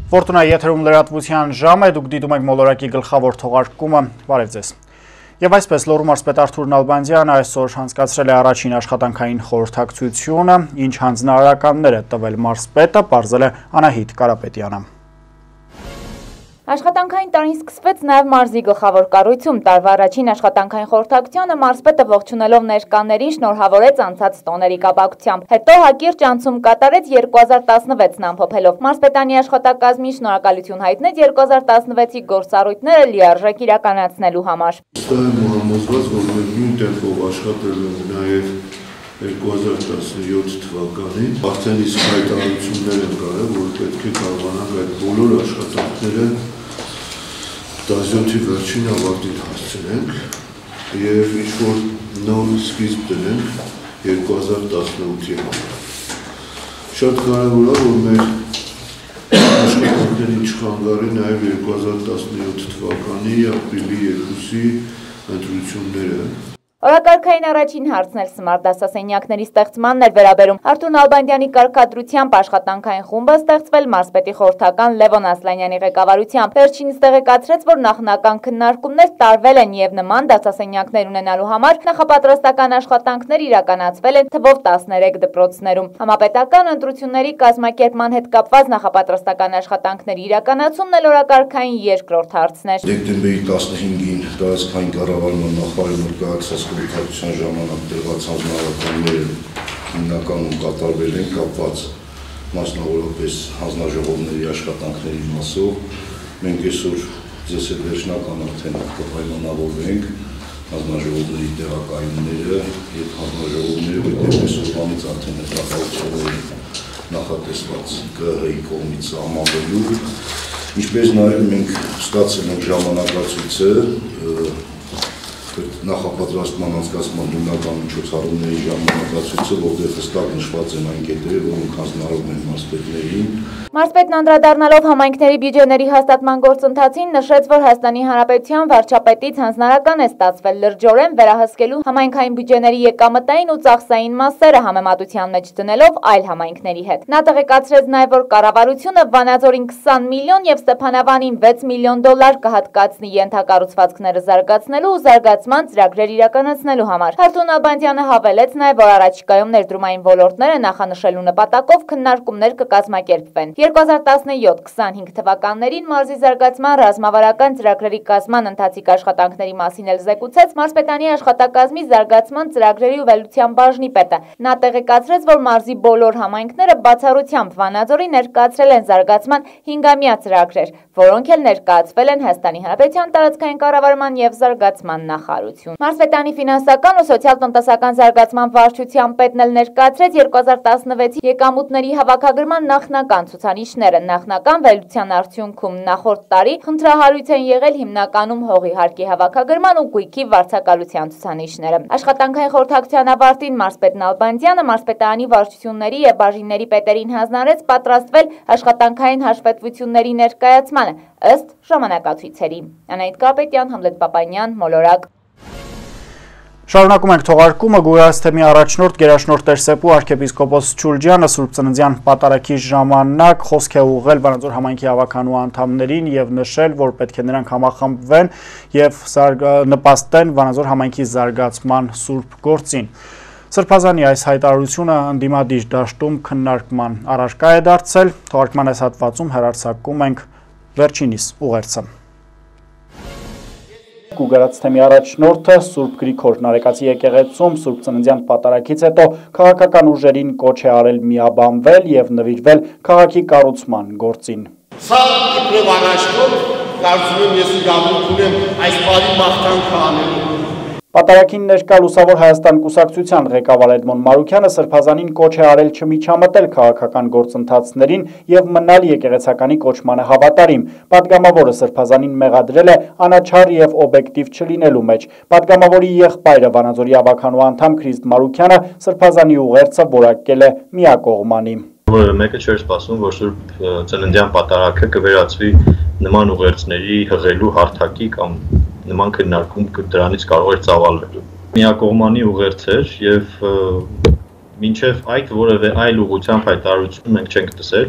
Ֆորտունա եթերում լրատվության ժամ է, դուք դիտում եք մոլորակի գլխավոր թողարկումը, բարև ձեզ։ Եվ այսպես Լոռու մարզպետ Արթուր Նալբանդյանը այսօր անցկացրել է առաջին աշխատանքային խորհրդակցությունը, ինչ հանձնարարականներ է տվել մարզպետը, պարզել է Անահիտ Կարապետյանը։ Աշխատանքային տարին սկսվեց նաև մարզի գլխավոր կառույցում, տարվա առաջին աշխատանքային խորհրդակցությանը մարզպետը ողջունելով ներկաներին շնորհավորեց անցած տոների կապակցությամբ, հետո հակիրճ անցում կատարեց 2016-ն ամփոփելով։ Մարզպետանի աշխատակազմին շնորհակալություն հայտնեց 2016-ի գործառույթները լիարժեք իրականացնելու համար։ Համոզված, որ մենք նույն տեմպով աշխատել ենք նաև 2017 թվականին, արդեն իսկ հայտարարություններ են կարել, որ պետք է կարողանանք այդ բոլոր աշխատանքները 17-ի վերջին ավարտին հասցնենք և ինչ-որ նոր սկիզբ դնենք 2018-ի համար։ Շատ կարևոր է, որ մեր աշխատանքներին չխանգարի նաև 2017 թվականի ապրիլի 2-ի ընտրությունները։ Օրակարգային առաջին հարցն էլ սմարտ դասասենյակների ստեղծմանն էր վերաբերում։ Արթուր Նալբանդյանի կարգադրությամբ աշխատանքային խումբը ստեղծվել մարզպետի խորհրդական Լևոն Ասլանյանի ղեկավարությամբ։ Վերջինս տեղեկացրեց, որ նախնական քննարկումներ տարվել են և նման դասասենյակներ ունենալու համար նախապատրաստական աշխատանքներ իրականացվել են թվով 13 դպրոցներում։ Համապետական ընտրությունների կազմակերպման հետ կապված նախապատրաստական աշխատանքների իրականացումն էլ օրակարգային երկրորդ հարցն էր։ Դեկտեմբերի 15-ին տարածքային կառավարման նախարարի կայացած խորհրդակցության ժամանակ տրված հանձնարարականները հիմնականում կատարվել են կապված մասնավորապես հանձնաժողովների աշխատանքների մասով։ Մենք այսօր ձեզ հետ վերջնական արդեն կպայմանավորվենք հանձնաժողովների տեղակայումները և հանձնաժողովները, որտեղ այսօրվանից արդեն հետախուզությունները նախատեսված ԿՀ-ի կողմից սահմանվելու, ինչպես նաև մենք ստացել ենք ժամանակացույցը նախապատրաստման անցկացման հիմնական միջոցառումների ժամանակացույցը, որտեղ հստակ նշված են այն կետերը, որոնք հանձնարարվում են մարզպետներին։ Մարզպետն անդրադառնալով համայնքների բյուջեների հաստատման գործընթացին նշեց, որ Հայաստանի Հանրապետության վարչապետից հանձնարարական է ստացվել լրջորեն վերահսկելու համայնքային բյուջեների եկամտային ու ծախսային մասերը համեմատության մեջ դնելով այլ համայնքների հետ։ Նա տեղեկացրեց նաև, որ կառավարությունը Վանաձորին 20 միլիոն և Ստեփանավանին 6 միլիոն դոլար կհատկացնի ենթակառուցվածքները զարգացնելու ու զարգացման ծրագրեր իրականացնելու համար։ Արթուր Նալբանդյանը հավելեց նաև, որ առաջիկայում ներդրումային ոլորտները նախանշելու նպատակով քննարկումներ կկազմակերպվեն։ 2017-25 թվականներին մարզի զարգացման ռազմավարական ծրագրերի կազմման ընթացիկ աշխատանքների մասին էլ զեկուցեց մարզպետանի աշխատակազմի զարգացման ծրագրերի ու վերլուծության բաժնի պետը։ Նա տեղեկացրեց, որ մարզի բոլոր համայնքները բացառությամբ Վանաձորի ներկայացրել են զարգացման 5-ամյա ծրագրեր, որոնք էլ ներկայացվել են Հայաստանի Հանրապետության տարածքային կառավարման և զարգացման նախարարություն։ Մարզպետանի ֆինանսական ու սոցիալ-տնտեսական զարգացման վարչության պետն էլ ներկայացրեց 2016-ի եկամուտների հավաքագրման նախնական ցուցանիշները։ Նախնական վերլուծության արդյունքում նախորդ տարի խնդրահարույց են եղել հիմնականում հողի հարկի հավաքագրման ու գույքի վարձակալության ցուցանիշները։ Աշխատանքային խորհրդակցության ավարտին մարզպետ Նալբանդյանը մարզպետարանի վարչությունների և բաժինների պետերին հանձնարարեց պատրաստվել աշխատանքային հաշվետվությունների ներկայացմանը ըստ ժամանակացույցերի։ Անահիտ Կարապետյան, Համլետ Պապանյան, Մոլորակ։ Շարունակում ենք թողարկումը, Գույարս թեմի առաջնորդ գերաշնորհ Տեր-Սեփու arczepiskopos Չուլջյանը Սուրբ Ծննդյան պատարագի ժամանակ խոսք է ուղղել Վանաձոր համայնքի հավաքանու անդամներին և նշել, որ պետք է նրանք համախմբվեն և նպաստեն Վանաձոր համայնքի զարգացման սուրբ գործին։ Սրբազանի այս հայտարարությունը ընդդիմադիր դաշտում քննարկման առարկա է դարձել, թողարկման այս հատվածում հեռարձակում ենք վերջինիս ուղերձը։ Գուգարած թեմի առաջնորդը Սուրբ Գրիգոր Նարեկացի եկեղեցում Սուրբ Ծննդյան պատարագից հետո քաղաքական ուժերին կոչ է արել միաբանվել և նվիրվել քաղաքի կառուցման գործին։ Սա իբրև առաջնորդ կարծում եմ ես իրավունք ունեմ այս բարի մաղթանքը անելու։ Պատարագին ներկա Լուսավոր Հայաստան կուսակցության ղեկավար Էդմոն Մարուքյանը Սրբազանին կոչ է արել չմիջամտել քաղաքական գործընթացներին և մնալ եկեղեցականի կոչմանը հավատարիմ։ Պատգամավորը Սրբազանին մեղադրել է անաչառ և օբյեկտիվ չլինելու մեջ։ Պատգամավորի եղբայրը Վանաձորի ավագանու անդամ Քրիստ Մարուքյանը Սրբազանի ուղերձը որակել է միակողմանի։ Որևէ մեկը չէր սպասում, որ Սուրբ Ծննդյան պատարագը կվերածվի նման ուղերձների հղելու հարթակի կամ նման քննարկում դրանից կարող էր ծավալվել։ Միակողմանի ուղերձ էր և մինչև այդ որևէ այլ ուղղությամբ հայտարարություն մենք չենք տեսել։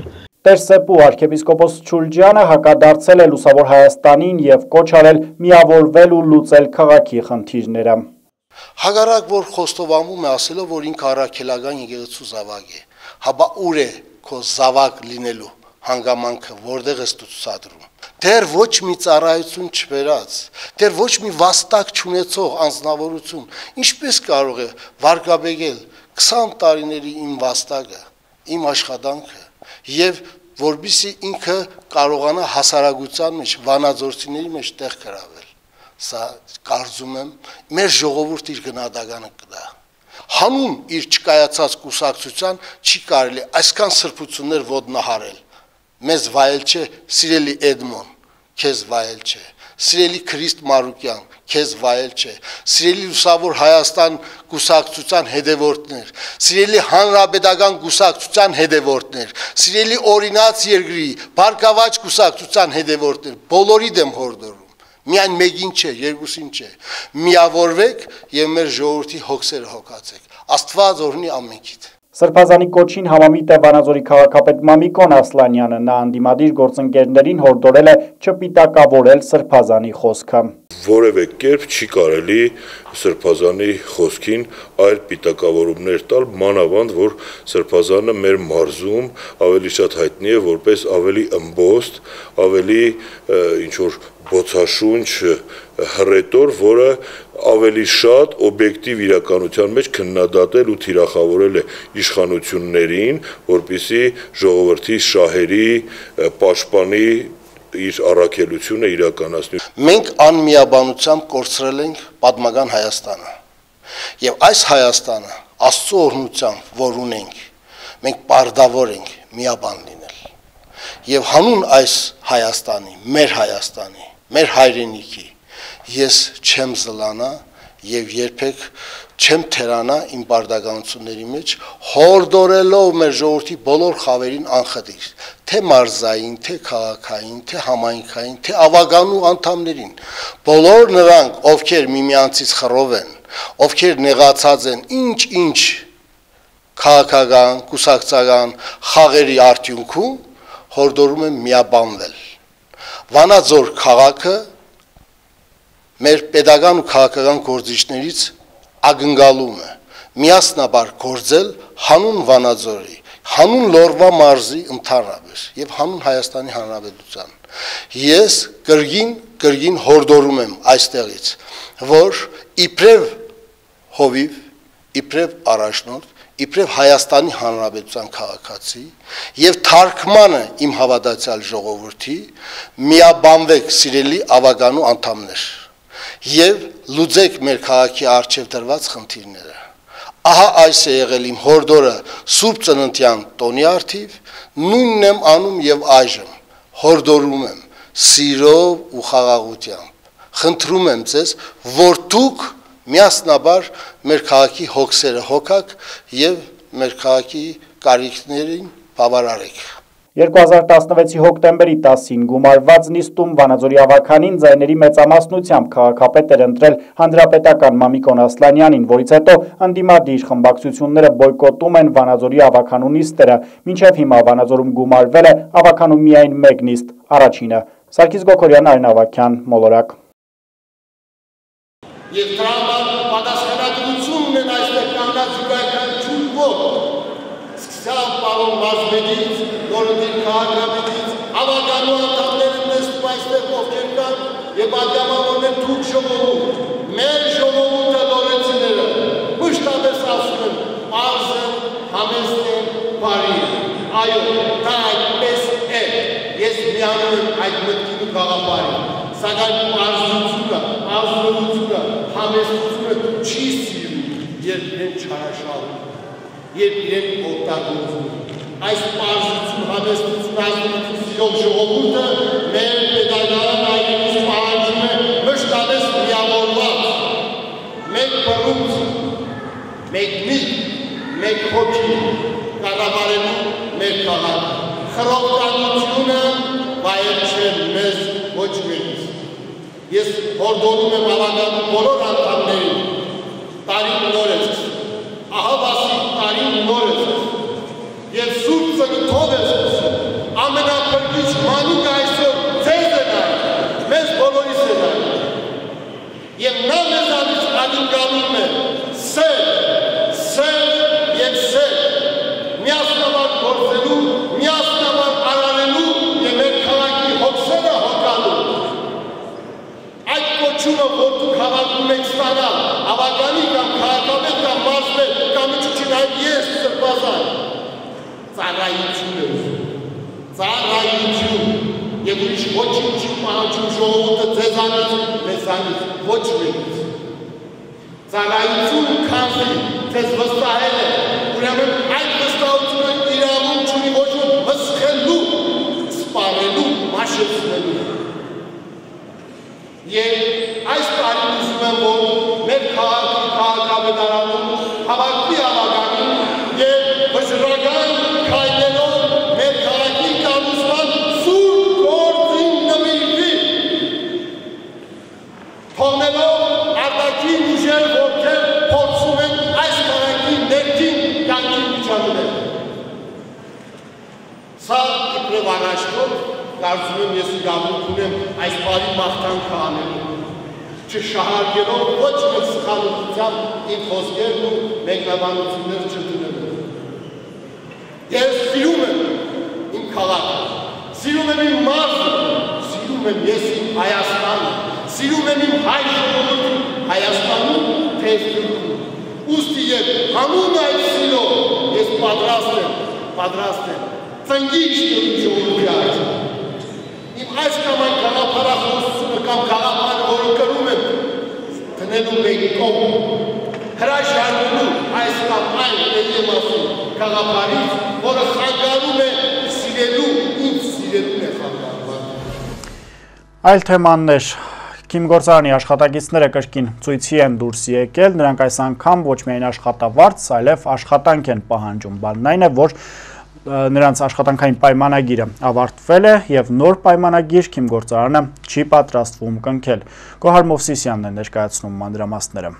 Տեր-Սեպու arքեպիսկոպոս Չուլջյանը հակադարձել է Լուսավոր Հայաստանին եւ կոչ արել միավորվել ու լուծել քաղաքի խնդիրները։ Հակառակ որ խոստովանում է ասելով, որ ինքը առաքելական եկեղեցու զավակ է, հաբա ուր է քո զավակ լինելու հանգամանքը, որտեղ ես ցուցադրում։ Դեռ ոչ մի ծառայություն չվերած, դեռ ոչ մի վաստակ չունեցող անձնավորություն, ինչպես կարող է վարկաբեկել 20 տարիների իմ վաստակը, իմ աշխատանքը, եւ որբիսի ինքը կարողանա հասարակության մեջ, վանաձորցիների մեջ տեղ գրավել։ Սա կարծում եմ մեր ժողովուրդը իր գնահատականը կտա։ Հանուն իր չկայացած կուսակցության չի կարելի այսքան սրբություններ ոտնահարել։ Մեզ վայել չէ, սիրելի Էդմոն, քեզ վայել չէ, սիրելի Քրիստ Մարուկյան, քեզ վայել չէ, սիրելի Լուսավոր Հայաստան կուսակցության հետևորդներ, սիրելի Հանրապետական կուսակցության հետևորդներ, սիրելի Օրինաց երկրի Բարգավաճ կուսակցության հետևորդներ, բոլորի դեմ հորդորում։ Միայն մեկին չէ, երկուսին չէ։ Միավորվեք եւ մեր ժողովրդի հոգսերը հոգացեք։ Աստված օրհնի ամենքիդ։ Սրբազանի կոչին համամիտ է Վանաձորի քաղաքապետ Մամիկոն Ասլանյանը, նա անդիմադիր գործընկերներին հորդորել է չպիտակավորել Սրբազանի խոսքը։ Որևէ կերպ չի կարելի Սրբազանի խոսքին այլ պիտակավորումներ տալ, մանավանդ որ Սրբազանը մեր մարզում ավելի շատ հայտնի է որպես ավելի ըմբոստ, ավելի ինչ որ բոցաշունչ հռետոր, որը ավելի շատ օբյեկտիվ իրականության մեջ քննադատել ու թիրախավորել է իշխանություններին, որպեսզի ժողովրդի շահերի պաշտպանի իր առաքելությունը իրականացնի։ Մենք անմիաբանությամբ կորցրել ենք պատմական Հայաստանը։ Եվ այս Հայաստանը Աստծո օրհնությամբ, որ ունենք, մենք պարտավոր ենք միաբան լինել։ Եվ հանուն այս Հայաստանի, մեր հայրենիքի, ես չեմ զլանա եւ երբեք չեմ թերանա իմ բարդականությունների մեջ, հորդորելով մեր ժողովրդի բոլոր խավերին անխտիր, թե մարզային, թե քաղաքային, թե համայնքային, թե ավագանու անդամներին, բոլոր նրանք, ովքեր միմյանցից խռով են, ովքեր նեղացած են ինչ քաղաքական, կուսակցական խաղերի արդյունքում, հորդորում եմ միաբանվել։ Վանաձոր քաղաքը մեր պետական ու քաղաքական գործիչներից ակնկալում է միասնաբար գործել հանուն Վանաձորի, հանուն Լոռվա մարզի ընդհանրապես եւ հանուն Հայաստանի Հանրապետության։ Ես կրկին հորդորում եմ այստեղից, որ իբրև հովիվ, իբրև առաջնորդ, իբրև Հայաստանի Հանրապետության քաղաքացի եւ թարգմանը իմ հավատացյալ ժողովրդի միաբանվեք սիրելի ավագանու անդամներ եւ լուծեք մեր քաղաքի արժեվ դրված խնդիրները։ Ահա այս է եղել իմ հորդորը Սուրբ Ծննդյան տոնի արդիվ, նույնն եմ անում եւ այժմ հորդորում եմ սիրով ու խաղաղությամբ։ Խնդրում եմ ձեզ, որ դուք միասնաբար մեր քաղաքի հոգսերը հոգաք եւ մեր քաղաքի կարիքներին բավարարեք։ 2016-ի հոկտեմբերի 10-ին գումարված նիստում Վանաձորի ավականին ձայների մեծամասնությամբ քաղաքապետ էր ընտրել հանրապետական Մամիկոն Ասլանյանին, որից հետո անդիմադիր խմբակցությունները բոյկոտում են Վանաձորի ավականու նիստերը, մինչև հիմա Վանաձորում գումարվել է ավականու միայն մեկ նիստ, առաջինը։ Սարգիս Գոքորյան, Արին Ավագյան, Մոլորակ։ Եվ դրաման պատասխանատվությունն են այստեղ կանգնած յուրաքանչյուր ոք, սկսյալ պարոն Մազմեդից, նորընտիր քաղաքապետից, ավականու անդամները նստում այստեղ ովքեր կան եւ անդամավորներ դուք ժողովուրդ, մեր ժողովուրդը լորեցիները, մշտապես ասում են, պարզ են, համեստ են, բարի են, այո, դա այդպես է, ես միանում եմ այդ մտքին ու գաղափարին, սակայն պարզությունը, ազնվությունը, համեստությունը չի սիրում, երբ իրեն չարաշահում, երբ իրեն օգտագործում։ Այս պարզություն, համեստություն, ազնվություն սիրող ժողովուրդը մեր պետական այգենից պահանջում է մշտապես միավորված, մեկ բռունց, մեկ միտք, մեկ հոգի կառավարելու մեր քաղաքը։ Խռովականությունը վայել չէ մեզ ոչ մեկից։ Ես հորդորում եմ ավականու բոլոր անդամներին, տարին նոր է սկսում, ահա Վասիլ տարին նոր է սկսում, և Սուրբ Ծննդով է սկսում, զորազան, ծառայություն է ուզում, ծառայություն, և ուրիշ ոչինչ չի պահանջում ժողովուրդը ձեզանից, մեզանից, ոչ մեկից։ Ծառայություն քանզի ձեզ վստահել է, ուրեմն այդ վստահությունը իրավունք չունի ոչ ոք վսխելու, սպառելու, մաշեցնելու։ Եվ այս տարին ուզում եմ, որ մեր քաղաքավետարանում հավաքվի ավականին և վճռական քայլերով մեր քաղաքի կառուցման սուրբ գործին նվիրվի, թողնելով արտաքին ուժեր, ովքեր փորձում են այս քաղաքի ներքին կյանքի միջավայրել։ Սա իբրև առաջնորդ կարծում եմ ես իրավունք ունեմ այս բարի մաղթանքը անելու, չշահարկելով ոչ մեկ սխալությամբ իմ խոսքերն ու մեկնաբանությունները չդնելու։ Ես սիրում եմ իմ քաղաքը, սիրում եմ իմ մարդը, սիրում եմ ես իմ Հայաստանը, սիրում եմ իմ հայ ժողովուրդը Հայաստանում թեև գրքում։ Ուստի և հանուն այդ սիրով ես պատրաստ եմ ծնգի իշտելու ժողովուրդի առաջ։ Իմ այս կամ այն գաղափարախոսությունը կամ գաղափարը, որը կրում եմ, դնելու մեկի կողմ, հրաժարվելու այս կամ այն էլի մասին գաղափարից, որը խանգարում է սիրելու, ինձ սիրելուն է խանգարում։ Այլ թեմաններ, Քիմ գործարանի աշխատակիցները կրկին ցույցի են դուրս եկել, նրանք այս անգամ ոչ միայն աշխատավարձ, այլև աշխատանք են պահանջում, բանն այն է, որ նրանց աշխատանքային պայմանագիրը ավարտվել է և նոր պայմանագիր Քիմ գործարանը չի պատրաստվում կնքել։ Գոհար Մովսիսյանն է ներկայացնում մանրամասները։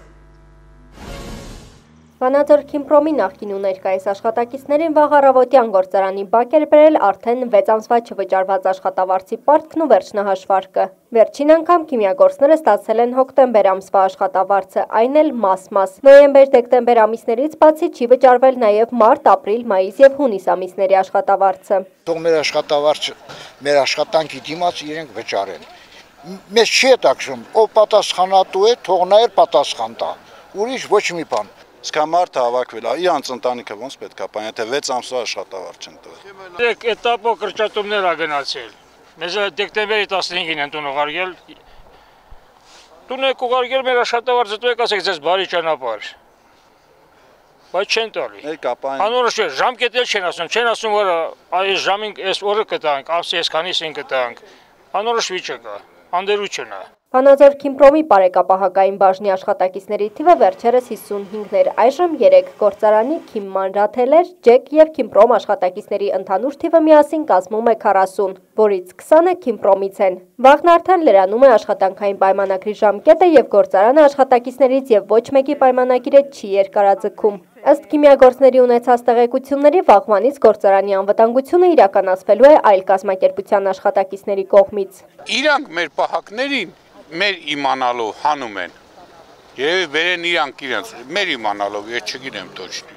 Վանաձոր Քիմպրոմի նախկին ու ներկայիս աշխատակիցներին վաղ առավոտյան գործարանի բակ էր բերել արդեն 6 ամսվա չվճարված աշխատավարձի պարտքն ու վերջնահաշվարկը։ Վերջին անգամ քիմիագործները ստացել են հոկտեմբեր ամսվա աշխատավարձը, այն էլ մաս-մաս։ Նոյեմբեր-դեկտեմբեր ամիսներից բացի չի վճարվել նաև մարտ, ապրիլ, մայիս և հունիս ամիսների աշխատավարձը։ Թող մեր աշխատավարձը մեր աշխատանքի դիմաց իրենք վճարեն։ Մեզ չի հետաքրքրում, ով պատասխանատու է, թող նա էլ պատասխան տա։ Ուրիշ ոչ մի բան։ Իսկ մարդը հավաքվել է, իրանց ընտանիքը ոնց պետք է պահեն, եթե 6 ամսվա աշխատավարձ չեն տվել։ Էտապով կրճատումներ ա գնացել։ Մեզ դեկտեմբերի 15-ին են տուն ուղարկել։ Տուն եք ուղարկել մեր աշխատավարձը, դու եք ասեք ձեզ բարի ճանապարհ։ Բայց չեն տալի։ Անորոշ է, ժամկետ էլ չեն ասում, որ այս ժամին այս օրը կտանք, ամսի այսքանիսին կտանք։ Անորոշ վիճակ է, անդերություն է։ Վանաձոր Քիմպրոմի պարեկապահակային բաժնի աշխատակիցների թիվը վերջերս 55-ն էր, այժմ 3 գործարանի Քիմ Մանրաթելեր, Ջեք և Քիմպրոմ աշխատակիցների ընդհանուր թիվը միասին կազմում է 40, որից 20-ը Քիմպրոմից են։ Վաղն արդեն լրանում է աշխատանքային պայմանագրի ժամկետը և գործարանը աշխատակիցներից և ոչ մեկի պայմանագիրը չի երկարաձգում։ Ըստ քիմիագործների ունեցած տեղեկությունների վաղվանից գործարանի անվտանգությունը իրականացվելու է այլ կազմակերպության աշխատակիցների կողմից։ Իրանք մեր պահակներին մեր իմանալով հանում են և վերեն իրանք իրենց, մեր իմանալով, ես չգինեմ տոչնի։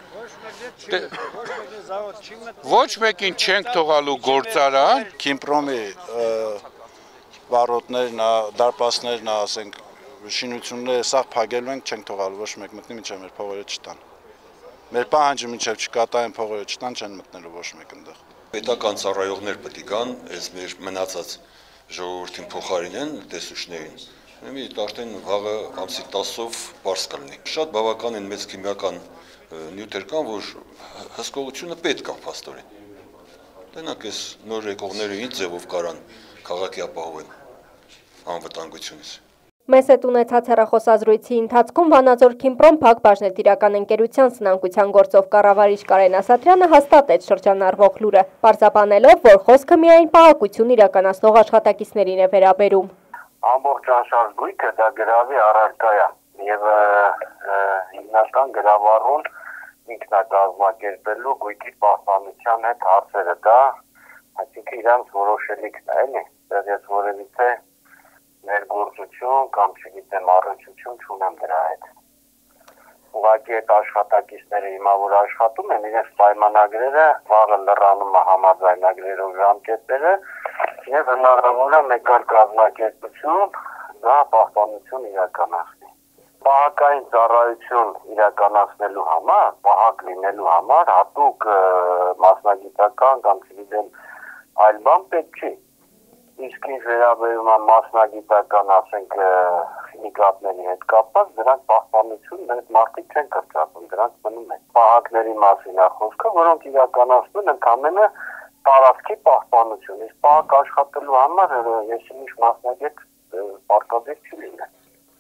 Ոչ մեկին չենք թողալու գործարան։ Քիմպրոմի վարոտներն, դարպասներն, ասենք, շինությունները սաղ փակելու ենք, չենք թողալու, ոչ մեկ մտնի, մինչև մեր փողերը չտան։ Մեր պահանջը մինչև չկատարեն փողերը չտան, չեն մտնելու ոչ մեկ ընդեղ։ Պետական ծառայողներ պետք է գան, այս մեր մնացած ժողովրդին փոխարինեն տեսուչներին։ Ուրեմն արդեն վաղը ամսի 10-ով բարձ կլինի։ Շատ բավականին մեծ քիմիական նյութեր կան, որ հսկողությունը պետք է փաստորեն։ Տենակ այս նոր եկողները ինչ ձևով կարան քաղաքի ապահովեն անվտանգությունից։ Մեզ հետ ունեցած հեռախոսազրույցի ընթացքում Վանաձոր Քիմպրոմ Փակ բաժնետիրական ընկերության սնանկության գործով կառավարիչ Կարեն Ասատրյանը հաստատեց շրջանառվող լուրը, պարզաբանելով, որ խոսքը միայն պահակություն իրականացնող աշխատակիցներին է վերաբերում։ Ամբողջ անշարժ գույքը դա գրավի առարկա է եւ հիմնական գրավառուն ինքն է կազմակերպելու գույքի պահպանության հետ հարցերը, դա այսինքն իրանց որոշելիքն է, էլի, ես որևիցե ներգործություն կամ չգիտեմ առնչություն չունեմ դրա հետ։ Ուղղակի այդ աշխատակիցները հիմա որ աշխատում են, իրենց պայմանագրերը վաղը լրանում է համաձայնագրերով ժամկետները եւ հնարավոր է մեկ այլ կազմակերպություն դա պահպանություն իրականացնի։ Պահակային ծառայություն իրականացնելու համար, պահակ լինելու համար հատուկ մասնագիտական կամ չգիտեմ այլ բան պետք չի։ Իսկ ինչ վերաբերում է մասնագիտական, ասենք, նիկատների հետ կապված, դրանք պահպանություն այդ մարդիկ չեն կրճատում, դրանք մնում են։ Պահակների մասին է խոսքը, որոնք իրականացնում են ընդամենը տարածքի պահպանություն, իսկ պահակ աշխատելու համար եսիմիշ մասնագետ պարտադիր չի լինել։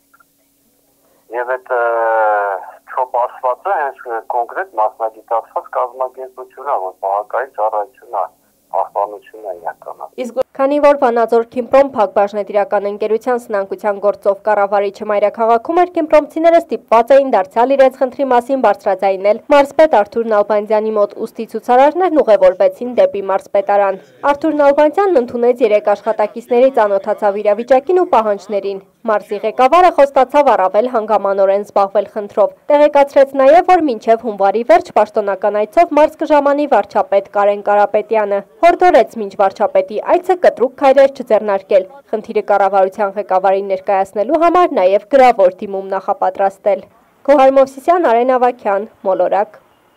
Եվ այդ չոպ ասվածը հենց կոնկրետ մասնագիտացված կազմակերպություն է, որ պահակային ծառայությունն է, պահպանությունն է իրականացնում։ Քանի որ Վանաձոր Քիմպրոմ Փակbaşնետիրական ընկերության սնանկության գործով կառավարիչը մայրաքաղաքում էր, քիմպրոմցիները ստիպված էին դարձյալ իրենց խնդրի մասին բարձրաձայնել մարզպետ Արթուր Նալբանդյանի մոտ, ուստի ցուցարարներն ուղևորվեցին դեպի մարզպետարան։ Արթուր Նալբանդյանն ընդունեց 3 աշխատակիցների ծանոթացավ իրավիճակին ու պահանջներին։ Մարզի ղեկավարը խոստացավ առավել հանգամանորեն զբաղվել խնդրով։ Տեղեկացրեց նաև, որ մինչև հունվարի վերջ պաշտոնական այցով մարզ կժամանի վարչապետ Կարեն Կարապետյանը։ Հորդորեց մինչ վարչապետի այցը կտրուկ քայլեր չձեռնարկել։ Խնդիրը կառավարության ղեկավարին ներկայացնելու համար նաև գրավոր դիմում նախապատրաստել։ Գոհար Մովսիսյան, Արեն Ավագյան, Մոլորակ։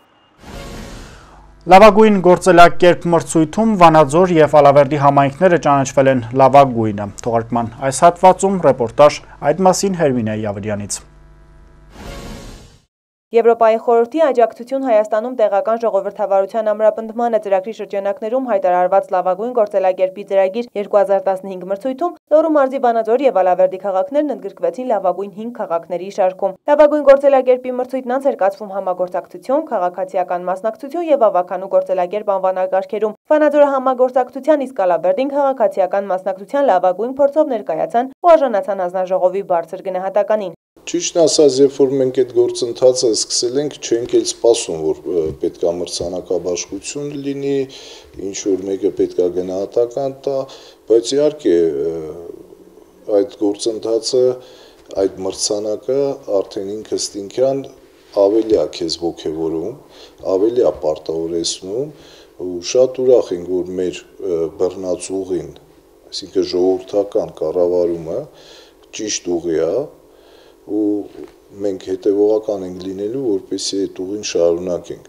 Լավագույն գործելակերպ մրցույթում Վանաձոր և Ալավերդի համայնքները ճանաչվել են լավագույնը։ Թողարկման այս հատվածում ռեպորտաժ այդ մասին Հերմինե Յավրյանից։ Եվրոպայի խորհրդի աջակցություն Հայաստանում տեղական ժողովրդավարության ամրապնդմանը ծրագրի շրջանակներում հայտարարված լավագույն գործելակերպի ծրագիր 2015 մրցույթում Լոռու մարզի Վանաձոր և Ալավերդի քաղաքներն ընդգրկվեցին լավագույն 5 քաղաքների շարքում։ Լավագույն գործելակերպի մրցույթն անց էր կացվում համագործակցություն, քաղաքացիական մասնակցություն և ավականու գործելակերպ անվանակարգերում։ Վանաձորը համագործակցության, իսկ Ալավերդին քաղաքացիական մասնակցության լավագույն փորձով ներկայացան ու արժանացան հանձնաժողովի բարձր գնահատականին։ Ճիշտն ասած, երբ որ մենք այդ գործընթացը սկսել ենք, չենք էլ սպասում, որ պետքա մրցանակաբաշխություն լինի, ինչ որ մեկը պետքա գնահատական տա, բայց իհարկե այդ գործընթացը, այդ մրցանակը արդեն ինքնըստինքյան ավելի է քեզ ոգևորում, ավելի է պարտավորեցնում ու շատ ուրախ ենք, որ մեր բռնած ուղին, այսինքն ժողովրդական կառավարումը ճիշտ ուղի է ու մենք հետևողական ենք լինելու, որպեսզի այդ ուղին շարունակենք։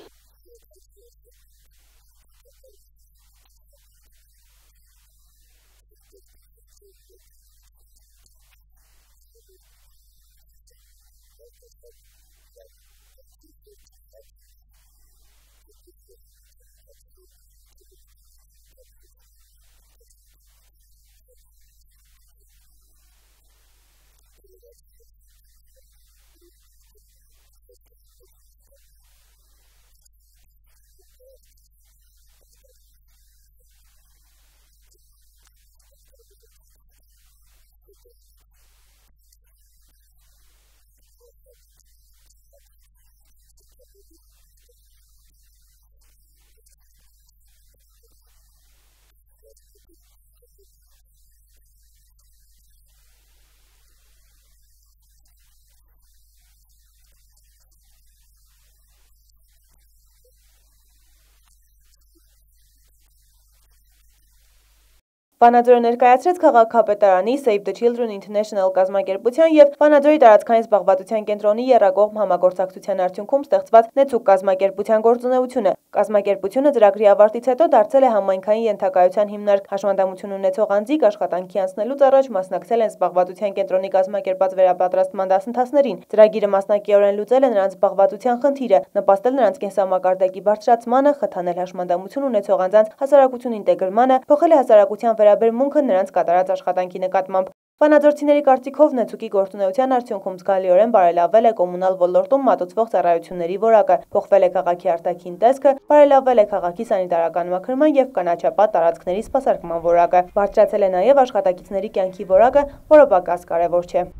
Վանաձորը ներկայացրեց քաղաքապետարանի Save the Children International կազմակերպության և Վանաձորի տարածքային զբաղվածության կենտրոնի եռակողմ համագործակցության արդյունքում ստեղծված Նեցուկ կազմակերպության գործունեությունը։ Կազմակերպությունը ծրագրի ավարտից հետո դարձել է համայնքային ենթակայության հիմնարկ, հաշմանդամություն ունեցող անձիկ աշխատանքի անցնելուց առաջ մասնակցել են զբաղվածության կենտրոնի կազմակերպած վերապատրաստման դասընթացներին։ Ծրագիրը մասնակիորեն լուծել է նրանց զբաղվածության խնդիրը, նպաստել նրանց կենսամակարդակի բարձրացմանը, խթանել հաշմանդամություն ունեցող անձանց հասարակություն ինտեգրմանը, փոխել է հասարակության վերաբերմունքը նրանց կատարած աշխատանքի նկատմամբ։ Վանաձորցիների կարծիքով Նեցուկի գործունեության արդյունքում զգալիորեն բարելավվել է կոմունալ ոլորտում մատուցվող ծառայությունների որակը, փոխվել է քաղաքի արտաքին տեսքը, բարելավվել է քաղաքի սանիտարական մաքրման և կանաչապատ տարածքների սպասարկման որակը, բարձրացել է նաև աշխատակիցների կյանքի որակը, որը պակաս կարևոր չէ։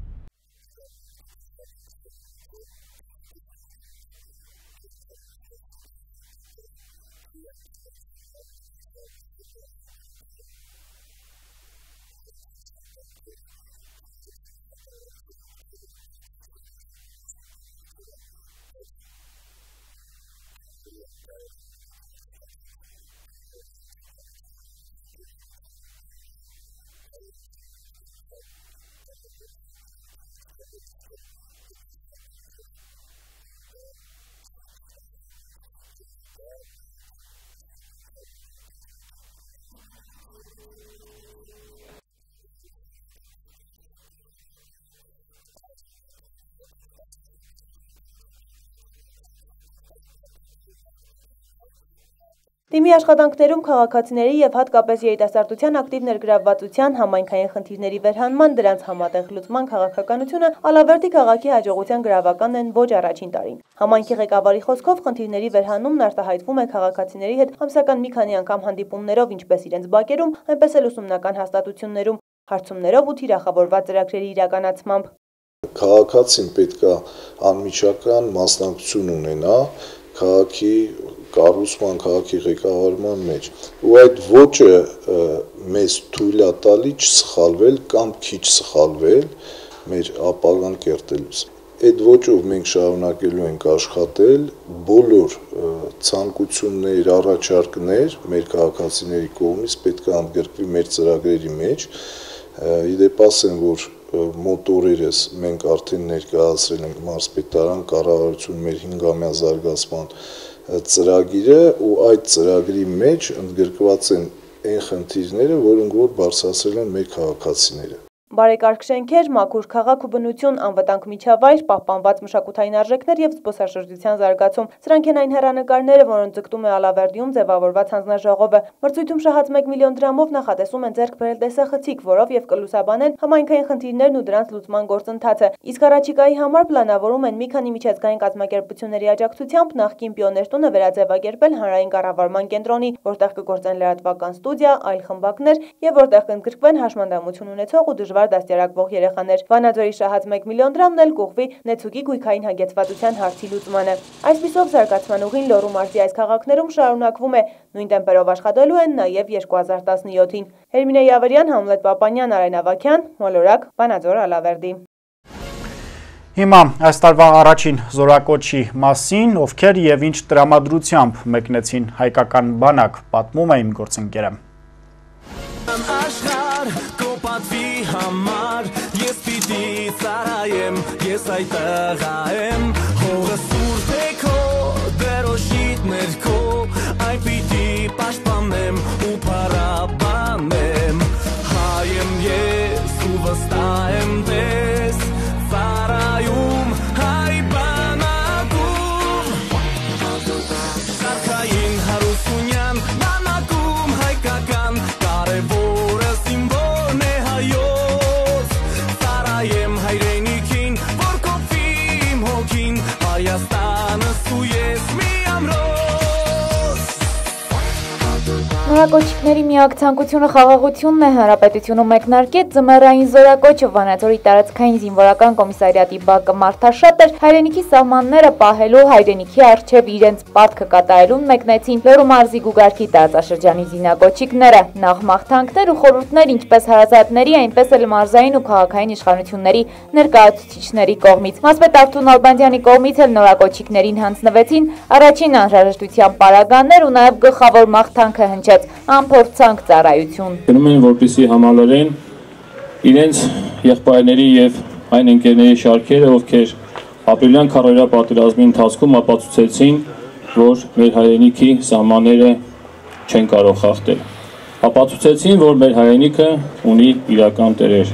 Թիմի աշխատանքներում քաղաքացիների եւ հատկապես երիտասարդության ակտիվ ներգրավվածության, համայնքային խնդիրների վերհանման, դրանց համատեղ լուծման քաղաքականությունը Ալավերդի քաղաքի հաջողության գրավականն են ոչ առաջին տարին։ Համայնքի ղեկավարի խոսքով խնդիրների վերհանումն արտահայտվում է քաղաքացիների հետ ամսական մի քանի անգամ հանդիպումներով, ինչպես իրենց բակերում, այնպես էլ ուսումնական հաստատություններում, հարցումներով ու թիրախավորված ծրագրերի իրականացմամբ։ Քաղաքացին պետք է անմիջական մասնակցություն ունենա քաղաքի կառուցման, քաղաքի ղեկավարման մեջ, ու այդ ոճը մեզ թույլ է տալի չսխալվել կամ քիչ սխալվել մեր ապագան կերտելուց։ Այդ ոճով մենք շարունակելու ենք աշխատել, բոլոր ցանկություններ, առաջարկներ մեր քաղաքացիների կողմից պետք է ընդգրկվի մեր ծրագրերի մեջ։ Իդեպ ասեմ, որ մոտ օրերս մենք արդեն ներկայացրել ենք մարզպետարան կառավարություն մեր 5-ամյա զարգացման ծրագիրը ու այդ ծրագրի մեջ ընդգրկված են այն խնդիրները, որոնք որ բարձրացրել են մեր քաղաքացիները։ Բարեկարգ շենքեր, մաքուր քաղաք ու բնություն, անվտանգ միջավայր, պահպանված մշակութային արժեքներ եւ զբոսաշրջության զարգացում։ Սրանք են այն հեռանկարները, որոնց ձգտում է Ալավերդիում ձևավորված հանձնաժողովը։ Մրցույթում շահած 1 միլիոն դրամով նախատեսում են ձեռք բերել տեսախցիկ, որով եւ կլուսաբանեն համայնքային խնդիրներն ու դրանց լուծման գործընթացը։ Իսկ առաջիկայի համար պլանավորում են մի քանի միջազգային կազմակերպությունների աջակցությամբ նախկին Պիոներտունը վերաձևակերպել հանրային կառավարման կենտրոնի, որտեղ կգործեն լրատվական ստուդիա, այլ խմբակներ եւ որտեղ կընդգրկվեն հաշմանդամություն ունեցող ու դժվար դաստիարակվող երեխաներ։ Վանաձորի շահած 1 միլիոն դրամն էլ կուղղվի Նեցուկի գույքային հագեցվածության հարցի լուծմանը։ Այսպիսով զարգացման ուղին Լոռու մարզի այս քաղաքներում շարունակվում է, նույն տեմպերով աշխատելու են նաև 2017-ին։ Հերմինե Յավարյան, Համլետ Պապանյան, Արեն Ավագյան, Մոլորակ, Վանաձոր, Ալավերդի։ Հիմա այս տարվա առաջին զորակոչի մասին, ովքեր եւ ինչ տրամադրությամբ մեկնեցին հայկական բանակ, պատմում է իմ գործընկերը։ Համար ես պիտի ծարայեմ, ես այդ աղայեմ, հողը սուրտ է քո, դերոշիտ ներքո, այն պիտի պաշտպանեմ ու պարաբանեմ, հայեմ ես ու վստահ եմ դես, ծարայում հայ բանակում, շարքային հարուսունյան, բանակում հայկական, կարևորը սիմվոլ է հայոց, ծարայեմ հայրենիքին, որ կոփիմ հոգին, Հայաստանս ու ես մի ամրոց։ Նորակոչիկների միակ ցանկությունը խաղաղությունն է, հանրապետությունում մեկնարկեց ձմեռային զորակոչը, Վանաձորի տարածքային զինվորական կոմիսարիատի բակը մարդաշատ էր, հայրենիքի սահմանները պահելու, հայրենիքի առջև իրենց պարտքը կատարելուն մեկնեցին Լոռու մարզի Գուգարքի տարածաշրջանի զինակոչիկները, նախ մաղթանքներ ու խորհուրդներ ինչպես հարազատների, այնպես էլ մարզային ու քաղաքային իշխանությունների ներկայացուցիչների կողմից։ Մասպետ Արթուր Նալբանդյանի կողմից էլ նորակոչիկներին հանձնվեցին առաջին անհրաժեշտության պարագաներ ու նաև գլխավոր մաղթանքը հնչեց անփորձանք ծառայություն։ Գնում են, որպեսզի համալրեն իրենց եղբայրների եւ այն ընկերների շարքերը, ովքեր ապրիլյան քարոզիա պատերազմի ընթացքում ապացուցեցին, որ մեր հայրենիքի սահմանները չեն կարող խախտել։ Ապացուցեցին, որ մեր հայրենիքը ունի իրական տերեր։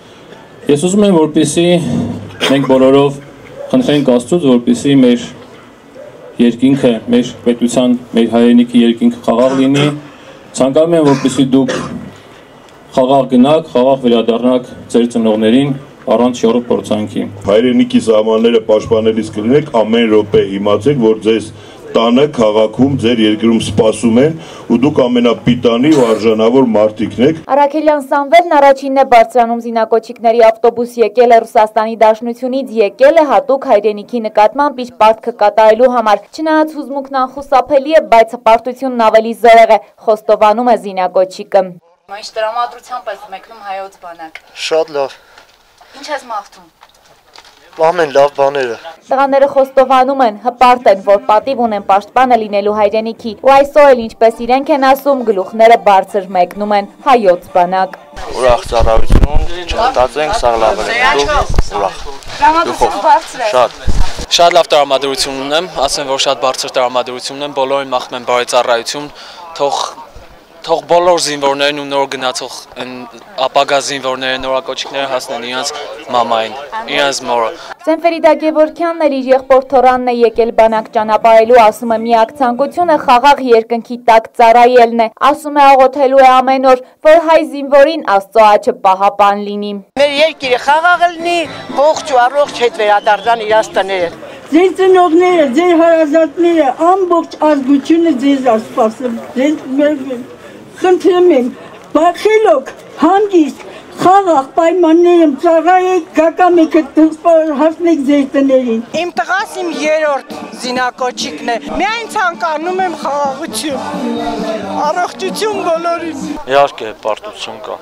Ես ուզում եմ, որպեսզի մենք բոլորով խնդրենք Աստծուց, որպեսզի մեր երկինքը, մեր պետության, մեր հայրենիքի երկինքը խաղաղ լինի։ Ցանկանում եմ, որպեսզի դուք խաղաղ գնաք, խաղաղ վերադառնաք ձեր ծնողներին առանց շոռ փորձանքի։ Հայրենիքի սահմանները պաշտպանելիս կլինեք ամեն րոպե իմացեք, որ ձեզ տանը, քաղաքում, ձեր երկրում սպասում են ու դուք ամենապիտանի ու արժանավոր մարդիկն եք։ Արաքելյան Սամվելն առաջինն է բարձրանում զինակոչիկների ավտոբուս, եկել է Ռուսաստանի Դաշնությունից, եկել է հատուկ հայրենիքի նկատմամբ իր պարտքը կատարելու համար։ Չնայած հուզմունքն անխուսափելի է, բայց հպարտությունն ավելի զորեղ է, խոստովանում է զինակոչիկը։ Ինչ տրամադրությամբ ես մեկնում հայոց բանակ։ Շատ լավ։ Ինչ ես մաղթում։ Ամեն լավ բաները։ Տղաները խոստովանում են, հպարտ են, որ պատիվ ունեն պաշտպանը լինելու հայրենիքի, ու այսօր էլ ինչպես իրենք են ասում, գլուխները բարձր մեկնում են հայոց բանակ։ Ուրախ ծառայություն, չմտածենք, սա լավ է։ Ուրախ։ Տրամադրությունը բարձր է։ Շատ լավ տրամադրություն ունեմ, ասեմ, որ շատ բարձր տրամադրություն ունեմ, բոլորին մաղթում եմ բարի ծառայություն, թող բոլոր զինվորներն ու նոր գնացող ապագա զինվորները, նորակոչիկները հասնեն իրենց մամային, իրենց մորը։ Սենֆերիդա Գևորքյանն էլ իր եղբոր Թորանն է եկել բանակ ճանապարհելու, ասում է միակ ցանկությունը խաղաղ երկնքի տակ ծառայելն է, ասում է աղոթելու է ամեն օր, որ հայ զինվորին Աստծո աջը պահապան լինի։ Մեր երկիրը խաղաղ լինի, ողջ ու առողջ հետ վերադարձան իրաց տները։ Ձեր ծնողները, ձեր հարազատները, ամբողջ ազգությունը ձեզ ասպասում, խնդրում եմ, բախելոք, հանգիստ, խաղաղ պայմաններում ծառայեք, գակամ եք հասնեք ձեր տներին։ Իմ տղաս իմ երրորդ զինակոչիկն է, միայն ցանկանում եմ խաղաղություն, առողջություն բոլորին։ Իհարկե պարտություն կա։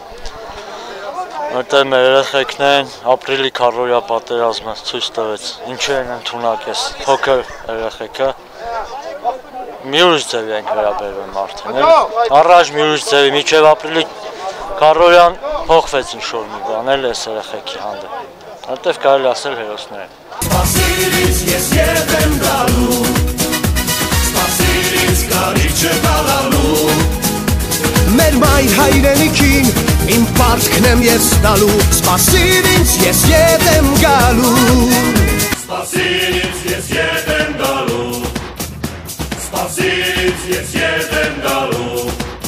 Որտեղ մեր երեխեքն են ապրիլի քառորյա պատերազմը ցույց տվեց, ինչու են ընդունակ ես փոքր երեխեքը։ Մի ուրիշ ձևի ենք վերաբերվում արդեն։ Առաջ մի ուրիշ ձևի, մինչև ապրիլի քառորյան փոխվեց ինչ-որ մի բան, էլ էս երեխեքի հանդեպ։ Որտեղ կարելի ասել հերոսներ են։ Սպասիր ես ետ եմ գալու, սպասիր կարիճը տալալու, մեր մայր հայրենիքին իմ պարտքն եմ ես տալու, սպասիր ես ետ եմ գալու, սպասիր ես ետ եմ գալու, սպասիր ես ետ եմ գալու,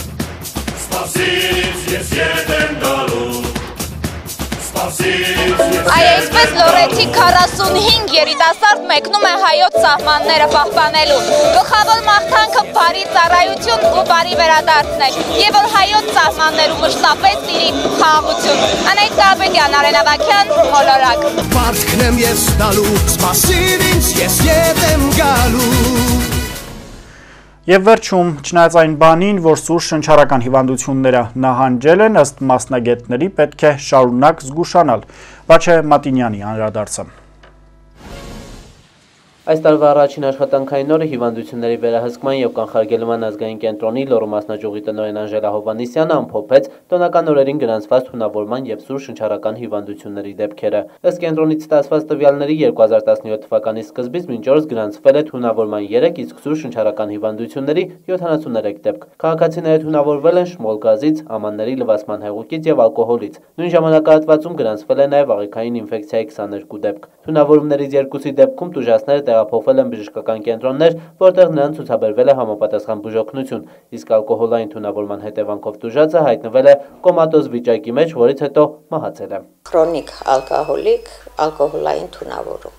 սպասիր ես ետ եմ գալու, Այ այսպես Լորենցի 45 երիտասարդ մեկնում է հայոց սահմանները պահպանելու։ Գլխավոր մաղթանքը բարի ծառայություն ու բարի վերադարձն է, եւ որ հայոց սահմաններում մշտապես տիրի խաղաղություն։ Անահիտ Կարապետյան, Արեն Ավագյան, Մոլորակ։ Պարտքն եմ ես տալու, սպասիր ես ետ եմ գալու։ Եվ վերջում, չնայած այն բանին, որ սուր շնչառական հիվանդությունները նահանջել են, ըստ մասնագետների պետք է շարունակ զգուշանալ։ Վաչե Մատինյանի անդրադարձը։ Այս տարվա առաջին աշխատանքային օրը հիվանդությունների վերահսկման և կանխարգելման ազգային կենտրոնի լոռու մասնաճյուղի տնօրեն Անժելա Հովհաննիսյանը ամփոփեց տոնական օրերին գրանցված թունավորման և սուր շնչառական հիվանդությունների դեպքերը։ Ըստ կենտրոնից ստացված տվյալների 2017 թվականի սկզբից մինչ օրս գրանցվել է թունավորման 3, իսկ սուր շնչառական հիվանդությունների 73 դեպք։ Քաղաքացիները թունավորվել են շմոլ գազից, ամանների լվացման հեղուկից և ալկոհոլից։ Նույն ժամանակահատվածում գրանցվել է նաև աղիքային ինֆեկցիայի 22 դեպք։ Թունավորումներից 2-ի դեպքում տուժածները տեղափոխվել են բժշկական կենտրոններ, որտեղ նրանց ցուցաբերվել է համապատասխան բուժօգնություն, իսկ ալկոհոլային թունավորման հետևանքով տուժածը հայտնվել է կոմատոզ վիճակի մեջ, որից հետո մահացել է։ Քրոնիկ ալկոհոլիկ, ալկոհոլային թունավորում։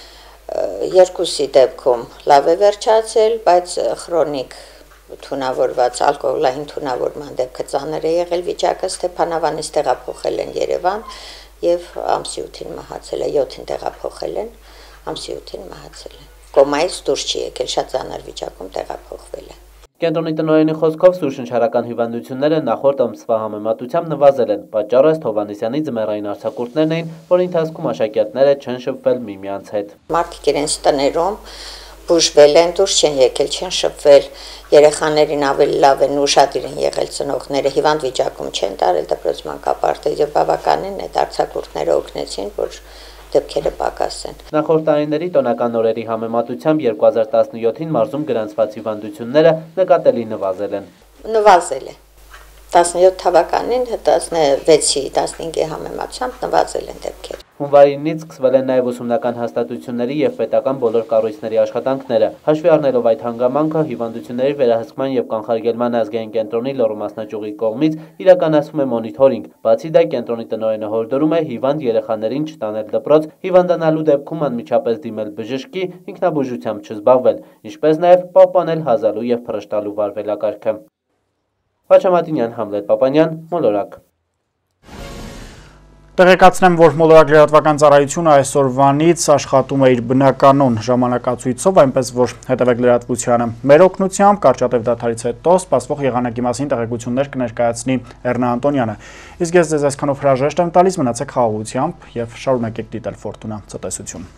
2-ի դեպքում լավ է վերջացել, բայց քրոնիկ թունավորված ալկոհոլային թունավորման դեպքը ծանր է եղել վիճակը, Ստեփանավանից տեղափոխել են Երևան եւ ամսի 8-ին մահացել է, 7-ին տեղափոխել են, ամսի 8-ին մահացել է։ Կոմայից դուրս չի եկել, շատ ծանր վիճակում տեղափոխվել է։ Կենտրոնի տնօրենի խոսքով սուր շնչառական հիվանդությունները նախորդ ամսվա համեմատությամբ նվազել են։ Պատճառը Հովհաննիսյանի ձմեռային արձակուրդներն էին, որի ընթացքում աշակերտները չեն շփվել միմյանց հետ։ Մարդիկ իրենց տներում բուժվել են, դուրս չեն եկել, չեն շփվել, երեխաներին ավելի լավ են ուշադիր են եղել ծնողները, հիվանդ վիճակում չեն տարել դպրոց մանկապարտեզ եւ բավականին այդ արձակուրդները օգնեցին, որ դեպքերը պակասեն։ Նախորդ տարիների տոնական օրերի համեմատությամբ 2017-ին մարզում գրանցված հիվանդությունները նկատելի նվազել են։ Նվազել է։ 17 թվականին 16-ի 15-ի համեմատությամբ նվազել են դեպքերը։ Հունվարինից սկսվել են նաև ուսումնական հաստատությունների և պետական բոլոր կառույցների աշխատանքները։ Հաշվի առնելով այդ հանգամանքը, հիվանդությունների վերահսկման և կանխարգելման ազգային կենտրոնի լոռու մասնաճյուղի կողմից իրականացվում է մոնիթորինգ։ Բացի դա, կենտրոնի տնօրենը հորդորում է հիվանդ երեխաներին չտանել դպրոց, հիվանդանալու դեպքում անմիջապես դիմել բժշկի, ինքնաբուժությամբ չզբաղվել, ինչպես նաև պահպանել հազալու և փռշտալու վարվելակարգը։ Վաչե Մատինյան, Համլետ Պապանյան, Մոլորակ։ Տեղեկացնեմ, որ Մոլորակ լրատվական ծառայությունը այսօրվանից աշխատում է իր բնականոն ժամանակացույցով, այնպես որ հետևեք լրատվությանը։ Մեր օգնությամբ կարճատև դադարից հետո սպասվող եղանակի մասին տեղեկություններ կներկայացնի Էռնա Անտոնյանը։ Իսկ ես ձեզ այսքանով հրաժեշտ եմ տալիս, մնացեք խաղաղությամբ եւ շարունակեք դիտել Ֆորտունա ցտեսություն։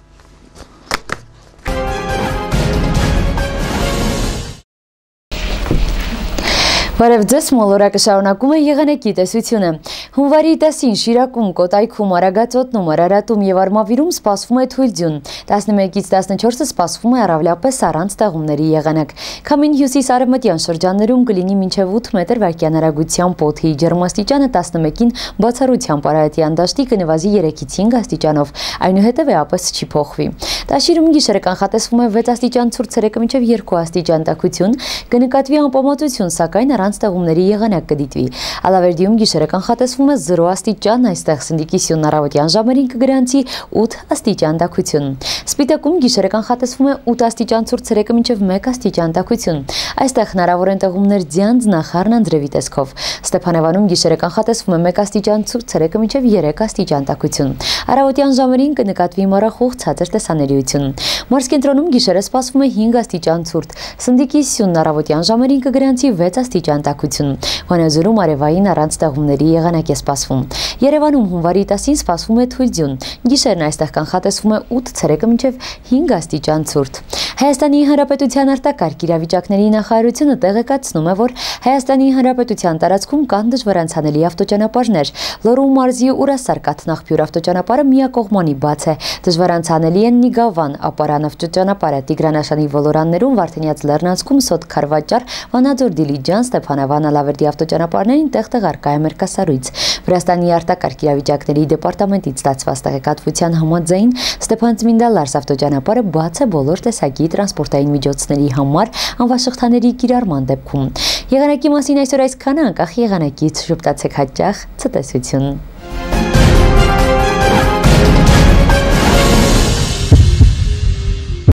Բարև ձեզ, մոլորակը շարունակում է եղանակի տեսությունը։ Հունվարի 10-ին Շիրակում, Կոտայքում, Արագածոտնում, Արարատում և Արմավիրում սպասվում է թույլ ձյուն, 11-ից 14-ը սպասվում է առավելապես առանց տեղումների եղանակ։ Քամին հյուսիս-արևմտյան շրջաններում կլինի մինչև 8 մետր վայրկյան արագությամբ, օդի ջերմաստիճանը 11-ին բացառությամբ արևելյան դաշտի կնվազի 3-ից 5 աստիճանով, այնուհետև էապես չի փոխվի։ Տաշիրում գիշերը կանխատեսվում է 6 աստիճան ցուրտ, ցերեկը մինչև 2 աստիճան տաքություն, կնկատվի անպամատություն, սակայն առանց տեղումների եղանակ կդիտվի։ Ալավերդիում գիշերը կանխատեսվում է 0 աստիճան, այստեղ սնդիկի սյունն առավոտյան ժամերին կգրանցի 8 աստիճան տաքություն։ Սպիտակում գիշերը կանխատեսվում է 8 աստիճան ցուրտ, ցերեկը մինչև 1 աստիճան տաքություն։ Այստեղ հնարավոր են տեղումներ ձյան, ձնախառն անձրևի տեսքով։ Ստեփանավանում գիշերը կանխատեսվում է 1 աստիճան ցուրտ, ցերեկը մինչև 3 աստիճան տաքություն։ Առավոտյան ժամերին կնկատվի մառախուղ ցածր տեսանելիություն։ Մարզկենտրոնում գիշերը սպասվում է 5 աստիճան ցուրտ, սնդիկի սյունն առավոտյան ժամերին կգրանցի 6 աստիճան տաքություն։ Վանաձորում արևային առանց տեղումների եղանակ է սպասվում։ Երևանում հունվարի 10-ին սպասվում է թույլ ձյուն։ Գիշերն այստեղ կանխատեսվում է 8, ցերեկը մինչև 5 աստիճան ցուրտ։ Հայաստանի Հանրապետության արտակարգ իրավիճակների նախարարությունը տեղեկացնում է, որ Հայաստանի Հանրապետության տարածքում կան դժվարանցանելի ավտոճանապարհներ։ Լոռու մարզի Ուրասար-Կաթնախփյուր ավտոճանապարհը միակողմանի բաց է։ Դժվարանցանելի են Նիգավան ապարան ավտոճանապարհը, Տիգրանաշանի ոլորաններում Վարդենյաց լեռնանցքում Սոտ-Քարվաճար, Վանաձոր Դիլիջան, Ստեփանավան Ալավերդի ավտոճանապարհներին տեղ-տեղ առկա է մերկասառույց։ Վրաստանի արտակարգ իրավիճակների դեպարտամենտից ստացված տեղեկատվության համաձայն Ստեփան-Ծմինդա Լարս ավտոճանապարհը բաց է բոլոր տեսակի տրանսպորտային միջոցների համար անվաշղթաների կիրառման դեպքում։ Եղանակի մասին այսօր այսքանը, անկախ եղանակից շփտացեք հաճախ ցտեսություն։